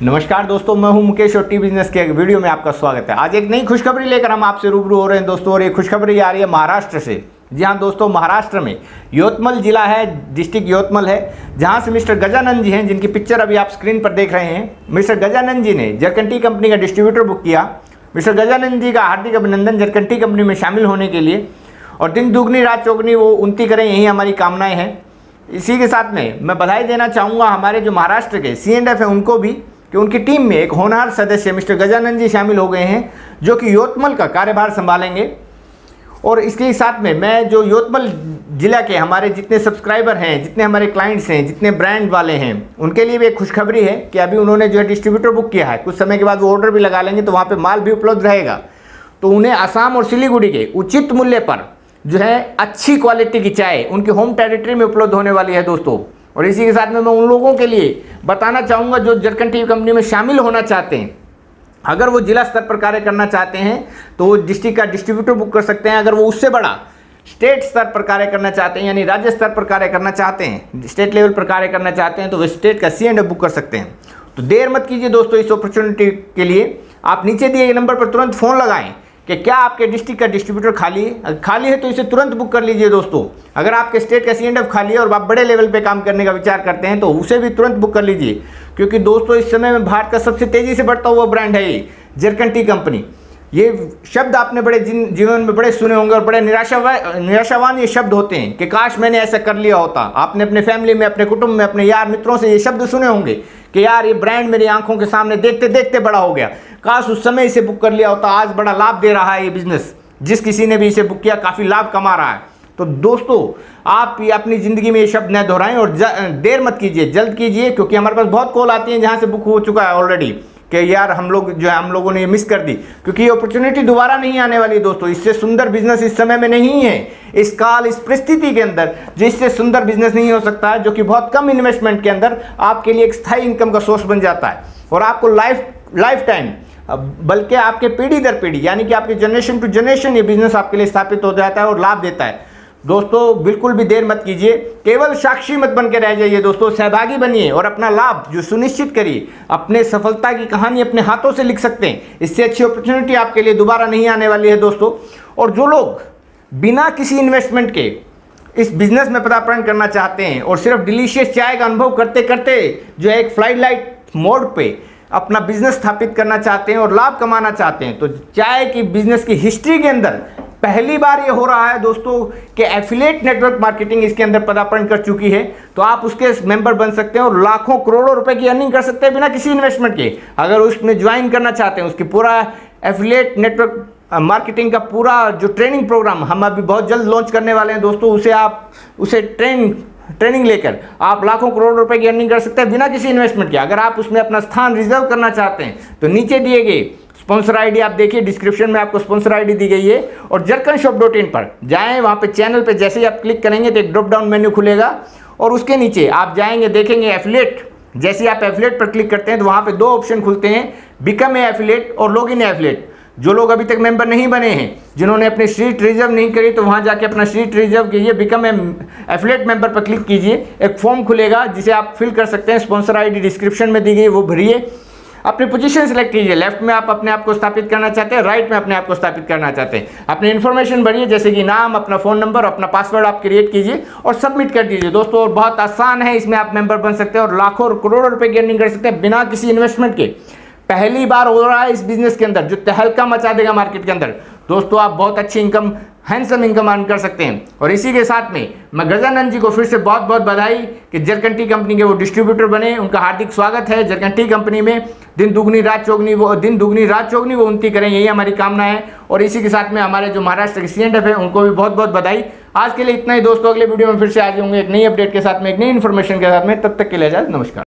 नमस्कार दोस्तों, मैं हूं मुकेश और टी बिजनेस के एक वीडियो में आपका स्वागत है। आज एक नई खुशखबरी लेकर हम आपसे रूबरू हो रहे हैं दोस्तों, और ये खुशखबरी आ रही है महाराष्ट्र से। जी हाँ दोस्तों, महाराष्ट्र में यवतमाल जिला है, डिस्ट्रिक्ट यवतमाल है, जहां से मिस्टर गजानंद जी हैं, जिनकी पिक्चर अभी आप स्क्रीन पर देख रहे हैं। मिस्टर गजानंद जी ने जरकंटी कंपनी का डिस्ट्रीब्यूटर बुक किया। मिस्टर गजानंद जी का हार्दिक अभिनंदन जरकंटी कंपनी में शामिल होने के लिए, और दिन दुगनी रात चौगनी वो उन्नति करें, यही हमारी कामनाएं हैं। इसी के साथ में मैं बधाई देना चाहूँगा हमारे जो महाराष्ट्र के C&F हैं उनको भी, कि उनकी टीम में एक होनहार सदस्य मिस्टर गजानंद जी शामिल हो गए हैं, जो कि यवतमाल का कार्यभार संभालेंगे। और इसके साथ में मैं जो यवतमाल जिला के हमारे जितने सब्सक्राइबर हैं, जितने हमारे क्लाइंट्स हैं, जितने ब्रांड वाले हैं, उनके लिए भी एक खुशखबरी है कि अभी उन्होंने जो है डिस्ट्रीब्यूटर बुक किया है। कुछ समय के बाद वो ऑर्डर भी लगा लेंगे, तो वहाँ पर माल भी उपलब्ध रहेगा। तो उन्हें असम और सिलीगुड़ी के उचित मूल्य पर जो है अच्छी क्वालिटी की चाय उनकी होम टेरिटरी में उपलब्ध होने वाली है दोस्तों। और इसी के साथ में मैं उन लोगों के लिए बताना चाहूँगा जो जरकंटी कंपनी में शामिल होना चाहते हैं। अगर वो जिला स्तर पर कार्य करना चाहते हैं तो वो डिस्ट्रिक्ट का डिस्ट्रीब्यूटर बुक कर सकते हैं। अगर वो उससे बड़ा स्टेट स्तर पर कार्य करना चाहते हैं, यानी राज्य स्तर पर कार्य करना चाहते हैं, स्टेट लेवल पर कार्य करना चाहते हैं, तो वो स्टेट का C&F बुक कर सकते हैं। तो देर मत कीजिए दोस्तों, इस अपॉर्चुनिटी के लिए आप नीचे दिए गए नंबर पर तुरंत फ़ोन लगाएं कि क्या आपके डिस्ट्रिक्ट का डिस्ट्रीब्यूटर खाली है। अगर खाली है तो इसे तुरंत बुक कर लीजिए दोस्तों। अगर आपके स्टेट का C&F खाली है और आप बड़े लेवल पे काम करने का विचार करते हैं तो उसे भी तुरंत बुक कर लीजिए, क्योंकि दोस्तों इस समय में भारत का सबसे तेज़ी से बढ़ता हुआ ब्रांड है ये जरकंटी कंपनी। ये शब्द आपने बड़े जीवन में बड़े सुने होंगे, और बड़े निराशावान ये शब्द होते हैं कि काश मैंने ऐसा कर लिया होता। आपने अपने फैमिली में, अपने कुटुंब में, अपने यार मित्रों से ये शब्द सुने होंगे कि यार ये ब्रांड मेरी आंखों के सामने देखते देखते बड़ा हो गया, काश उस समय इसे बुक कर लिया होता। आज बड़ा लाभ दे रहा है ये बिजनेस, जिस किसी ने भी इसे बुक किया काफ़ी लाभ कमा रहा है। तो दोस्तों आप अपनी ज़िंदगी में ये शब्द न दोहराएं और देर मत कीजिए, जल्द कीजिए, क्योंकि हमारे पास बहुत कॉल आती हैं जहाँ से बुक हो चुका है ऑलरेडी कि यार हम लोगों ने ये मिस कर दी, क्योंकि ये अपॉर्चुनिटी दोबारा नहीं आने वाली दोस्तों। इससे सुंदर बिजनेस इस समय में नहीं है, इस काल, इस परिस्थिति के अंदर जो इससे सुंदर बिजनेस नहीं हो सकता है, जो कि बहुत कम इन्वेस्टमेंट के अंदर आपके लिए एक स्थायी इनकम का सोर्स बन जाता है, और आपको लाइफ टाइम, बल्कि आपके पीढ़ी दर पीढ़ी, यानी कि आपके जनरेशन टू जनरेशन ये बिजनेस आपके लिए स्थापित हो जाता है और लाभ देता है। दोस्तों बिल्कुल भी देर मत कीजिए, केवल साक्षी मत बन के रह जाइए दोस्तों, सहभागी बनिए और अपना लाभ जो सुनिश्चित करिए। अपने सफलता की कहानी अपने हाथों से लिख सकते हैं। इससे अच्छी अपॉर्चुनिटी आपके लिए दोबारा नहीं आने वाली है दोस्तों। और जो लोग बिना किसी इन्वेस्टमेंट के इस बिजनेस में पदार्पण करना चाहते हैं और सिर्फ डिलीशियस चाय का अनुभव करते करते जो है एक फ्लाइट लाइट मोड पे अपना बिजनेस स्थापित करना चाहते हैं और लाभ कमाना चाहते हैं, तो चाय की बिजनेस की हिस्ट्री के अंदर पहली बार ये हो रहा है दोस्तों कि एफिलिएट नेटवर्क मार्केटिंग इसके अंदर पदार्पण कर चुकी है। तो आप उसके मेंबर बन सकते हैं और लाखों करोड़ों रुपए की अर्निंग कर सकते हैं बिना किसी इन्वेस्टमेंट के। अगर उसमें ज्वाइन करना चाहते हैं, उसकी पूरा एफिलिएट नेटवर्क मार्केटिंग का पूरा जो ट्रेनिंग प्रोग्राम हम अभी बहुत जल्द लॉन्च करने वाले हैं दोस्तों, उसे ट्रेनिंग लेकर आप लाखों करोड़ रुपए की अर्निंग कर सकते हैं बिना किसी इन्वेस्टमेंट के। अगर आप उसमें अपना स्थान रिजर्व करना चाहते हैं तो नीचे दिए गए स्पॉन्सर आईडी आप देखिए, डिस्क्रिप्शन में आपको स्पॉन्सर आईडी दी गई है, और jarkanshop.in पर जाएं। वहां पे चैनल पे जैसे ही आप क्लिक करेंगे तो एक ड्रॉप डाउन मेन्यू खुलेगा, और उसके नीचे आप जाएंगे, देखेंगे एफिलिएट। जैसे आप एफिलिएट पर क्लिक करते हैं तो वहां पे दो ऑप्शन खुलते हैं, बिकम ए एफिलिएट और लॉग इन एफिलिएट। जो लोग अभी तक मेंबर नहीं बने हैं, जिन्होंने अपनी सीट रिजर्व नहीं करी, तो वहां जाके अपना सीट रिजर्व कीजिए, बिकम एफिलिएट मेंबर पर क्लिक कीजिए। एक फॉर्म खुलेगा जिसे आप फिल कर सकते हैं, स्पॉन्सर आईडी डिस्क्रिप्शन में दी गई, वो भरिए। अपनी पोजीशन सेलेक्ट कीजिए, लेफ्ट में आप अपने आप को स्थापित करना चाहते हैं, राइट में अपने आप को स्थापित करना चाहते हैं। अपनी इन्फॉर्मेशन भरिए, जैसे कि नाम, अपना फ़ोन नंबर, अपना पासवर्ड आप क्रिएट कीजिए और सबमिट कर दीजिए दोस्तों। और बहुत आसान है, इसमें आप मेंबर बन सकते हैं और लाखों और करोड़ों रुपए की अर्निंग कर सकते हैं बिना किसी इन्वेस्टमेंट के। पहली बार हो रहा है इस बिजनेस के अंदर, जो तहलका मचा देगा मार्केट के अंदर दोस्तों। आप बहुत अच्छी इनकम, हैंडसम इनकम अर्न कर सकते हैं। और इसी के साथ में मैं गजानंद जी को फिर से बहुत बहुत बधाई कि जरकंटी कंपनी के वो डिस्ट्रीब्यूटर बने। उनका हार्दिक स्वागत है जरकंटी कंपनी में। दिन दुगनी रात चौगनी वो उन्नति करें, यही हमारी कामना है। और इसी के साथ में हमारे जो महाराष्ट्र के C&F है उनको भी बहुत बहुत बधाई। आज के लिए इतना ही दोस्तों, अगले वीडियो में फिर से आ जाऊंगे एक नई अपडेट के साथ में, एक नई इन्फॉर्मेशन के साथ में। तब तक के लिए नमस्कार।